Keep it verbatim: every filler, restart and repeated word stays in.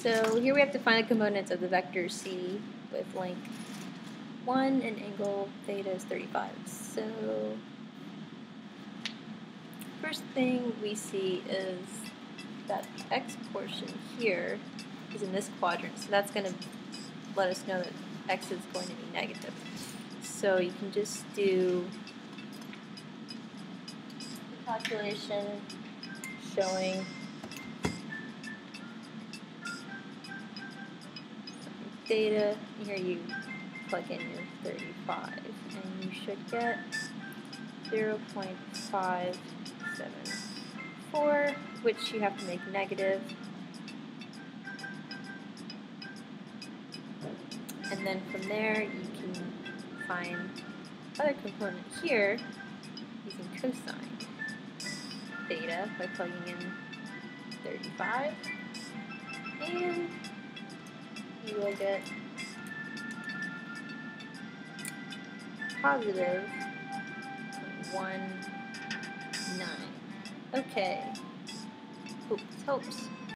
So here we have to find the components of the vector c with length one and angle theta is thirty-five. So first thing we see is that the x portion here is in this quadrant, so that's going to let us know that x is going to be negative. So you can just do the calculation showing theta. Here you plug in your thirty-five, and you should get zero point five seven four, which you have to make negative. And then from there, you can find other component here using cosine theta by plugging in thirty-five, and you will get positive one nine. Okay, hope this helps.